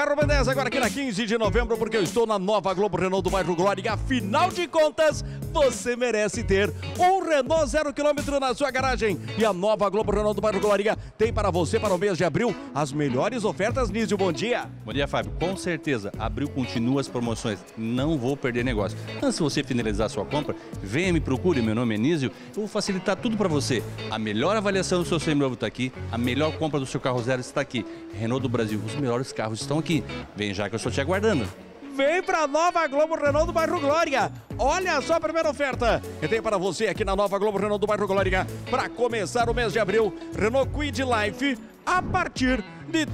Carro B10 agora aqui na 15 de novembro, porque eu estou na nova Globo Renault do bairro Glória. E afinal de contas, você merece ter um Renault 0 km na sua garagem. E a nova Globo Renault do bairro Glória tem para você, para o mês de abril, as melhores ofertas. Nísio, bom dia. Bom dia, Fábio. Com certeza, abril continua as promoções. Não vou perder negócio. Antes de você finalizar a sua compra, venha me procure. Meu nome é Nísio. Eu vou facilitar tudo para você. A melhor avaliação do seu seminovo está aqui. A melhor compra do seu carro zero está aqui. Renault do Brasil, os melhores carros estão aqui. Vem já que eu estou te aguardando. Vem pra nova Globo Renault do bairro Glória. Olha só a primeira oferta que tem para você aqui na nova Globo Renault do bairro Glória. Para começar o mês de abril, Renault Kwid Life a partir de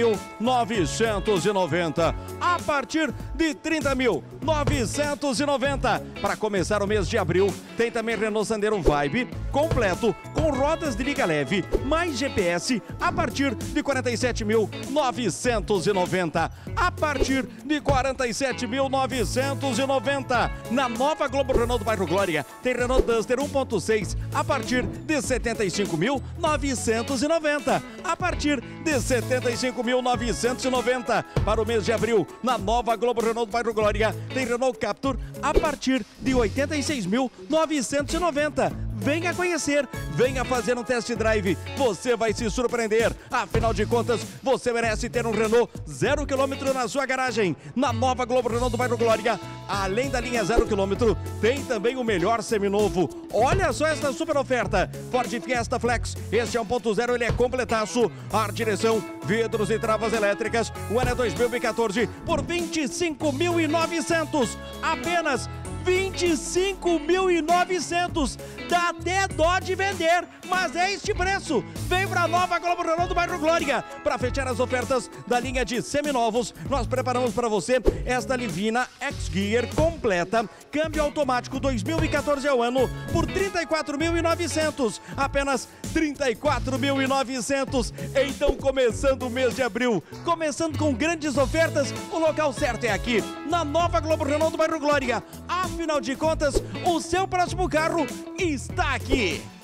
30.990. A partir de 30.990. Para começar o mês de abril, tem também Renault Sandero Vibe completo com rodas de liga leve mais GPS a partir de 47.990. A partir de 47.990. Na nova Globo Renault do bairro Glória, tem Renault Duster 1.6 a partir de 75.990. A partir de 75.990 para o mês de abril. Na nova Globo Renault do bairro Glória, tem Renault Captur a partir de 86.990. Venha conhecer, venha fazer um test drive, você vai se surpreender. Afinal de contas, você merece ter um Renault 0 km na sua garagem. Na nova Globo Renault do bairro Glória, além da linha 0 km, tem também o melhor seminovo. Olha só esta super oferta. Ford Fiesta Flex, este é 1.0, ele é completaço. Ar, direção, vidros e travas elétricas. O ano é 2014 por 25.900. Apenas 25.900. Dá até dó de vender, mas é este preço. Vem pra nova Globo Renault do bairro Glória. Para fechar as ofertas da linha de seminovos, nós preparamos para você esta Livina X-Gear completa, câmbio automático 2014 ao ano por 34.900. Apenas 34.900. Então, começando o mês de abril, começando com grandes ofertas, o local certo é aqui, na nova Globo Renault do bairro Glória. Afinal de contas, o seu próximo carro está aqui.